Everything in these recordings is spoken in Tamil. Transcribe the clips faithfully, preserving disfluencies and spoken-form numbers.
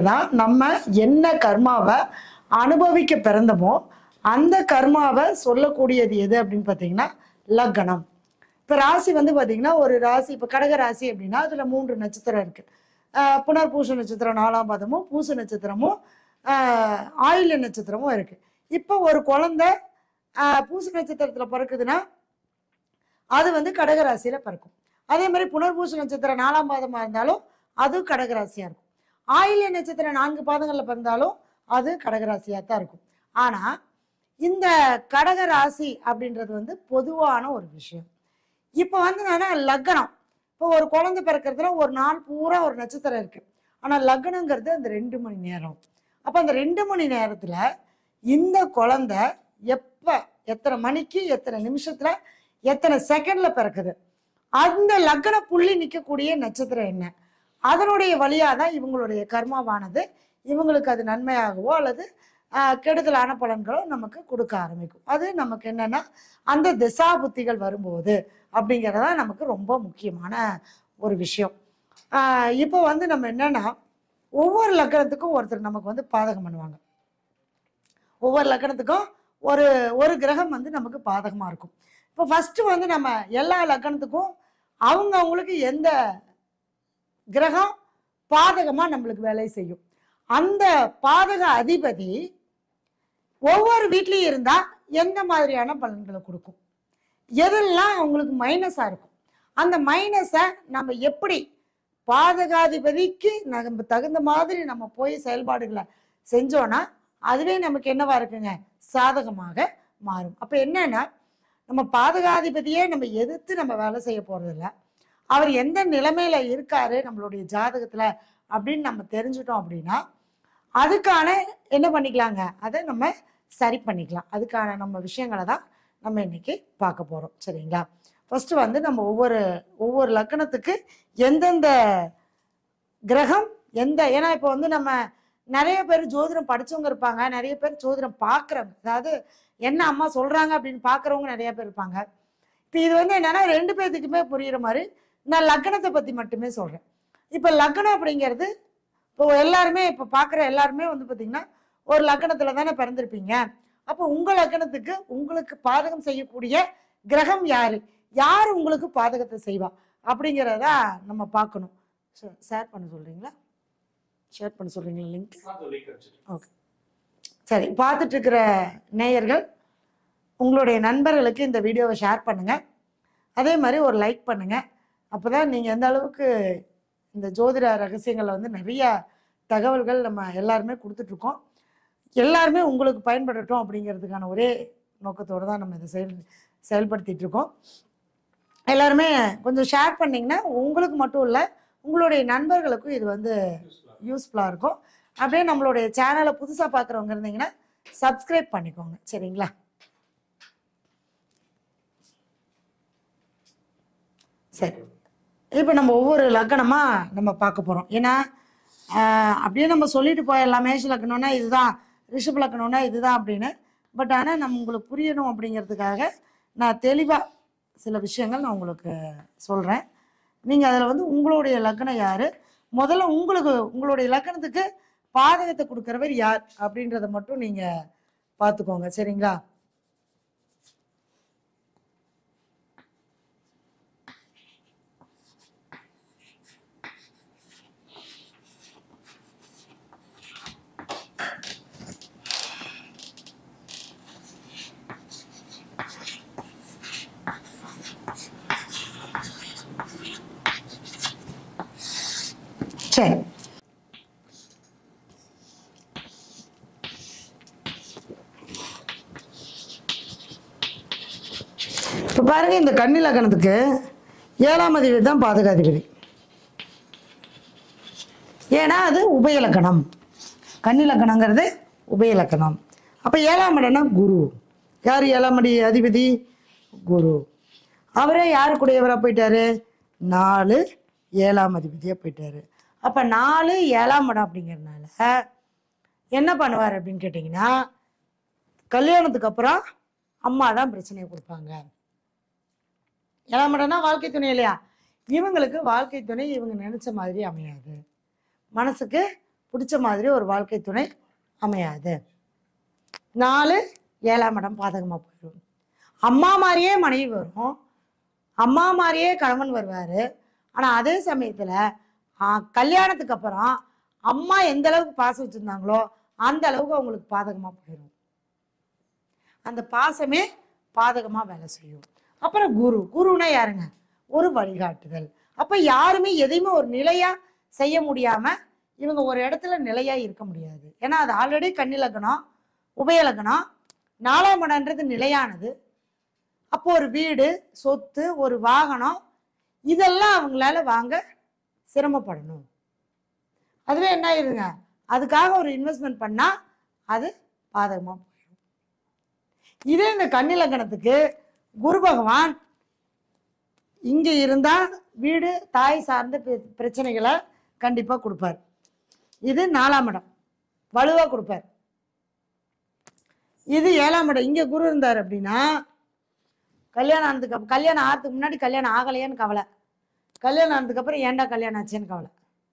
தான் நம்ம என்ன கர்மாவை அனுபவிக்க பிறந்தமோ அந்த கர்மாவை சொல்லக்கூடியது எது அப்படின்னு பார்த்தீங்கன்னா லக்னம். இப்போ ராசி வந்து பார்த்தீங்கன்னா ஒரு ராசி, இப்போ கடக ராசி அப்படின்னா அதில் மூன்று நட்சத்திரம் இருக்குது. புனர்பூச நட்சத்திரம் நாலாம் பாதமும் பூச நட்சத்திரமும் ஆயில்ய நட்சத்திரமும் இருக்குது. இப்போ ஒரு குழந்தை பூச நட்சத்திரத்தில் பிறக்குதுன்னா அது வந்து கடகராசியில் பிறக்கும். அதே மாதிரி புனர்பூச நட்சத்திரம் நாலாம் பாதமாக இருந்தாலும் அது கடகராசியாக இருக்கும். ஆயில்ய நட்சத்திரம் நான்கு பாதங்களில் பிறந்தாலும் அது கடகராசியாக தான் இருக்கும். ஆனால் இந்த கடகராசி அப்படின்றது வந்து பொதுவான ஒரு விஷயம். இப்போ வந்து என்னன்னா லக்னம், இப்போ ஒரு குழந்தை பிறக்கிறதுல ஒரு நாள் பூரா ஒரு நட்சத்திரம் இருக்கு. ஆனால் லக்னங்கிறது அந்த ரெண்டு மணி நேரம். அப்போ அந்த ரெண்டு மணி நேரத்தில் இந்த குழந்தை எப்போ எத்தனை மணிக்கு எத்தனை நிமிஷத்துல எத்தனை செகண்ட்ல பிறக்குது, அந்த லக்ன புள்ளி நிற்கக்கூடிய நட்சத்திரம் என்ன, அதனுடைய வழியாக தான் இவங்களுடைய கர்மாவானது இவங்களுக்கு அது நன்மையாகவோ அல்லது கெடுதலான பலன்களோ நமக்கு கொடுக்க ஆரம்பிக்கும். அது நமக்கு என்னன்னா அந்த திசா புத்திகள் வரும்போது அப்படிங்கிறதா நமக்கு ரொம்ப முக்கியமான ஒரு விஷயம். இப்போ வந்து நம்ம என்னன்னா ஒவ்வொரு லக்னத்துக்கும் ஒருத்தர் நமக்கு வந்து பாதகம் பண்ணுவாங்க. ஒவ்வொரு லக்னத்துக்கும் ஒரு ஒரு கிரகம் வந்து நமக்கு பாதகமாக இருக்கும். இப்போ ஃபஸ்ட்டு வந்து நம்ம எல்லா லக்னத்துக்கும் அவங்க அவங்களுக்கு எந்த கிரகம் பாதகமாக நம்மளுக்கு வேலை செய்யும், அந்த பாதக அதிபதி ஒவ்வொரு வீட்லேயும் இருந்தால் எந்த மாதிரியான பலன்களை கொடுக்கும், எதெல்லாம் அவங்களுக்கு மைனஸாக இருக்கும், அந்த மைனஸை நம்ம எப்படி பாதகாதிபதிக்கு நம்ம தகுந்த மாதிரி நம்ம போய் செயல்பாடுகளை செஞ்சோன்னா அதுவே நமக்கு என்னவா இருக்குங்க, சாதகமாக மாறும். அப்போ என்னன்னா நம்ம பாதகாதிபதியே நம்ம எதிர்த்து நம்ம வேலை செய்ய போகிறதில்ல, அவர் எந்த நிலைமையில இருக்காரு நம்மளுடைய ஜாதகத்தில் அப்படின்னு நம்ம தெரிஞ்சுட்டோம் அப்படின்னா அதுக்கான என்ன பண்ணிக்கலாங்க, அதை நம்ம சரி பண்ணிக்கலாம். அதுக்கான நம்ம விஷயங்களை தான் நம்ம இன்னைக்கு பார்க்க போகிறோம். சரிங்களா? ஃபஸ்ட்டு வந்து நம்ம ஒவ்வொரு ஒவ்வொரு லக்னத்துக்கு எந்தெந்த கிரகம் எந்த, ஏன்னா இப்போ வந்து நம்ம நிறைய பேர் ஜோதிடம் படித்தவங்க இருப்பாங்க, நிறைய பேர் ஜோதிடம் பார்க்குறவங்க, அதாவது என்ன அம்மா சொல்கிறாங்க அப்படின்னு பார்க்குறவங்க நிறைய பேர் இருப்பாங்க. இப்போ இது வந்து என்னென்னா ரெண்டு பேர்த்துக்குமே புரிகிற மாதிரி நான் லக்னத்தை பற்றி மட்டுமே சொல்கிறேன். இப்போ லக்னம் அப்படிங்கிறது இப்போ எல்லாருமே இப்போ பார்க்குற எல்லாருமே வந்து பார்த்திங்கன்னா ஒரு லக்னத்தில் தானே பிறந்திருப்பீங்க. அப்போ உங்கள் லக்னத்துக்கு உங்களுக்கு பாதகம் செய்யக்கூடிய கிரகம் யார், யார் உங்களுக்கு பாதகத்தை செய்வா அப்படிங்கிறத நம்ம பார்க்கணும். ஷேர் பண்ண சொல்கிறீங்களா? ஷேர் பண்ண சொல்கிறீங்களா லிங்க்? ஓகே, சரி. பார்த்துட்டு இருக்கிற நேயர்கள் உங்களுடைய நண்பர்களுக்கு இந்த வீடியோவை ஷேர் பண்ணுங்கள். அதே மாதிரி ஒரு லைக் பண்ணுங்கள். அப்போ தான் நீங்கள் எந்த அளவுக்கு இந்த ஜோதிட ரகசியங்களை வந்து நிறையா தகவல்கள் நம்ம எல்லாருமே கொடுத்துட்ருக்கோம், எல்லாருமே உங்களுக்கு பயன்படட்டும் அப்படிங்கிறதுக்கான ஒரே நோக்கத்தோடு தான் நம்ம இதை செயல் செயல்படுத்திகிட்டு இருக்கோம். எல்லாருமே கொஞ்சம் ஷேர் பண்ணிங்கன்னா உங்களுக்கு மட்டும் இல்லை உங்களுடைய நண்பர்களுக்கும் இது வந்து யூஸ்ஃபுல்லாக இருக்கும். அப்படியே நம்மளுடைய சேனலை புதுசாக பார்க்குறவங்க இருந்தீங்கன்னா சப்ஸ்கிரைப் பண்ணிக்கோங்க. சரிங்களா? சரி, இப்போ நம்ம ஒவ்வொரு லக்னமாக நம்ம பார்க்க போகிறோம். ஏன்னா அப்படியே நம்ம சொல்லிட்டு போயிடலாம், மேஷ லக்னம்னா இதுதான், ரிஷப லக்னம்னா இதுதான் அப்படின்னு. பட் ஆனால் நம்ம உங்களுக்கு புரியணும் அப்படிங்கிறதுக்காக நான் தெளிவாக சில விஷயங்கள் நான் உங்களுக்கு சொல்கிறேன். நீங்கள் அதில் வந்து உங்களுடைய லக்னம் யார், முதல்ல உங்களுக்கு உங்களுடைய லக்னத்துக்கு பாதகத்தை கொடுக்குறவர் யார் அப்படின்றத மட்டும் நீங்கள் பார்த்துக்கோங்க. சரிங்களா? சரி, இப்போ பாருங்க, இந்த கன்னி லக்னத்துக்கு ஏழாம் அதிபதி தான் பாதகாதிபதி. ஏன்னா அது உபயலக்கணம், கன்னி லக்னங்கிறது உபயலக்கணம். அப்போ ஏழாம் இடம்னா குரு. யார் ஏழாம் அடி அதிபதி? குரு. அவரே யாருக்குடையவராக போயிட்டாரு? நாலு ஏழாம் அதிபதியாக போயிட்டாரு. அப்போ நாலு ஏழாம் இடம் அப்படிங்கிறதுனால என்ன பண்ணுவார் அப்படின்னு கேட்டிங்கன்னா கல்யாணத்துக்கு அப்புறம் அம்மா தான் பிரச்சனையை கொடுப்பாங்க. ஏழாம் இடம்னா வாழ்க்கை துணை இல்லையா? இவங்களுக்கு வாழ்க்கை துணை இவங்க நினச்ச மாதிரி அமையாது, மனசுக்கு பிடிச்ச மாதிரி ஒரு வாழ்க்கை துணை அமையாது. நாலு ஏழாம் இடம் பாதகமாக போயிடும். அம்மா மாதிரியே மனைவி வரும், அம்மா மாதிரியே கணவன் வருவார். ஆனால் அதே சமயத்தில் கல்யாணத்துக்கு அப்புறம் அம்மா எந்த அளவுக்கு பாசம் வச்சுருந்தாங்களோ அந்த அளவுக்கு அவங்களுக்கு பாதகமாக போயிடும். அந்த பாசமே பாதகமாக வேலை செய்யும். அப்புறம் குரு, குருன்னா யாருங்க? ஒரு வழிகாட்டுதல். அப்போ யாருமே எதையுமே ஒரு நிலையாக செய்ய முடியாமல் இவங்க ஒரு இடத்துல நிலையாக இருக்க முடியாது. ஏன்னா அது ஆல்ரெடி கன்னிலக்கணம், உபயலக்கணம், நாலாம் இடம்ன்றது நிலையானது. அப்போ ஒரு வீடு, சொத்து, ஒரு வாகனம், இதெல்லாம் அவங்களால வாங்க சிரமப்படணும். அதுவே என்ன ஆயிருங்க, அதுக்காக ஒரு இன்வெஸ்ட்மெண்ட் பண்ணா அது பாதகமா போயிடும். இதே இந்த கன்னிலக்கணத்துக்கு குரு பகவான் இங்க இருந்தா வீடு, தாய் சார்ந்த பிரச்சனைகளை கண்டிப்பா கொடுப்பார். இது நாலாம் இடம், வலுவா கொடுப்பார். இது ஏழாம் இடம், இங்க குரு இருந்தார் அப்படின்னா கல்யாணம் ஆனதுக்கு கல்யாணம் ஆகிறதுக்கு முன்னாடி கல்யாணம் ஆகலையான்னு கவலை, கல்யாணம் ஆனதுக்கு அப்புறம் ஏன்டா கல்யாணம் ஆச்சுன்னு கவலை.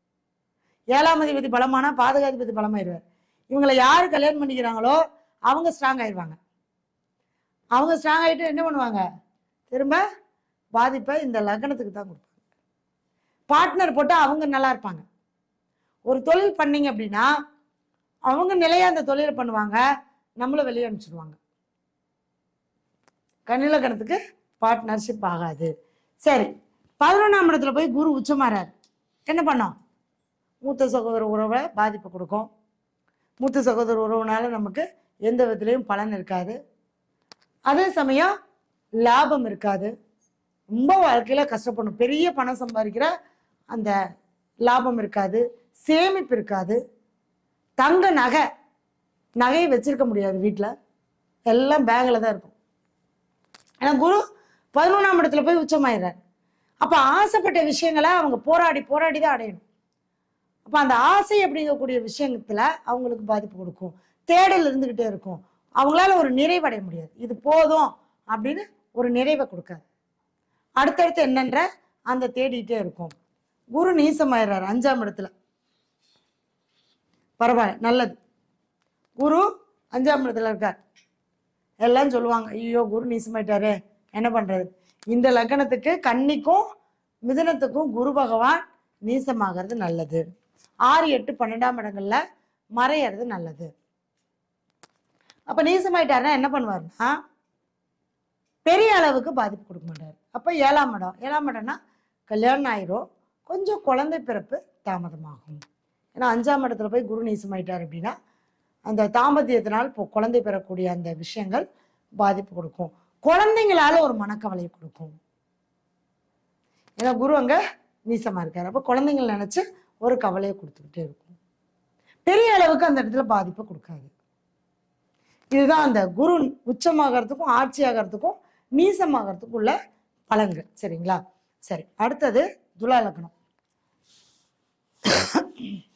ஏழாம் அதிபதி பலமானா பாதகாதிபதி பலமாயிருவார். இவங்களை யாரு கல்யாணம் பண்ணிக்கிறாங்களோ அவங்க ஸ்ட்ராங் ஆயிடுவாங்க. அவங்க ஸ்ட்ராங் ஆகிட்டு என்ன பண்ணுவாங்க, திரும்ப பாதிப்பை இந்த லக்னத்துக்கு தான் கொடுப்பாங்க. பார்ட்னர் போட்டு அவங்க நல்லா இருப்பாங்க. ஒரு தொழில் பண்ணீங்க அப்படின்னா அவங்க நிலையா அந்த தொழிலை பண்ணுவாங்க, நம்மள வெளியே அனுப்பிச்சிடுவாங்க. கன்னிலக்கணத்துக்கு பார்ட்னர்ஷிப் ஆகாது. சரி, பதினொன்றாம் இடத்துல போய் குரு உச்சமாறார், என்ன பண்ணோம்? மூத்த சகோதர உறவை பாதிப்பு கொடுக்கும். மூத்த சகோதர உறவுனால நமக்கு எந்த விதத்துலையும் பலன் இருக்காது. அதே சமயம் லாபம் இருக்காது. ரொம்ப வாழ்க்கையில கஷ்டப்படணும். பெரிய பணம் சம்பாதிக்கிற அந்த லாபம் இருக்காது, சேமிப்பு இருக்காது. தங்க நகை நகையை வச்சிருக்க முடியாது வீட்டில், எல்லாம் பேங்கில் தான் இருக்கும். ஏன்னா குரு பதினொன்றாம் இடத்துல போய் உச்சமாயிடுறார். அப்போ ஆசைப்பட்ட விஷயங்களை அவங்க போராடி போராடி தான் அடையணும். அப்போ அந்த ஆசை அப்படிங்கக்கூடிய விஷயத்துல அவங்களுக்கு பாதிப்பு கொடுக்கும். தேடல் இருந்துக்கிட்டே இருக்கும். அவங்களால ஒரு நிறைவடைய முடியாது. இது போதும் அப்படின்னு ஒரு நிறைவை கொடுக்காது. அடுத்தடுத்து என்னன்ற அந்த தேடிட்டே இருக்கும். குரு நீசமாயிடுறாரு அஞ்சாம் இடத்துல. பரவாயில்ல, நல்லது. குரு அஞ்சாம் இடத்துல இருக்கார். எல்லாம் சொல்லுவாங்க, ஐயோ குரு நீசமாயிட்டாரு, என்ன பண்றது? இந்த லக்னத்துக்கு கன்னிக்கும் மிதுனத்துக்கும் குரு பகவான் நீசமாகிறது நல்லது. ஆறு எட்டு பன்னெண்டாம் இடங்கள்ல மறையிறது நல்லது. அப்ப நீசமாயிட்டாருன்னா என்ன பண்ணுவாருன்னா பெரிய அளவுக்கு பாதிப்பு கொடுக்க மாட்டார். அப்ப ஏழாம் இடம், ஏழாம் இடம்னா கல்யாணம் ஆயிரும், கொஞ்சம் குழந்தை பிறப்பு தாமதமாகும். ஏன்னா அஞ்சாம் இடத்துல போய் குரு நீசமாயிட்டார் அப்படின்னா அந்த தாம்பத்தியத்தினால் இப்போ குழந்தை பெறக்கூடிய அந்த விஷயங்கள் பாதிப்பு கொடுக்கும். குழந்தைங்களால ஒரு மனக்கவலையை கொடுக்கும். ஏன்னா குரு அங்க நீசமா இருக்காரு. அப்ப குழந்தைங்கள் நினைச்சு ஒரு கவலையை கொடுத்துக்கிட்டே இருக்கும். பெரிய அளவுக்கு அந்த இடத்துல பாதிப்பை கொடுக்காது. இதுதான் அந்த குரு உச்சமாகறதுக்கும் ஆட்சி ஆகிறதுக்கும் நீசமாகறதுக்கும் உள்ள பலன்கள். சரிங்களா? சரி, அடுத்தது துலா லக்னம்.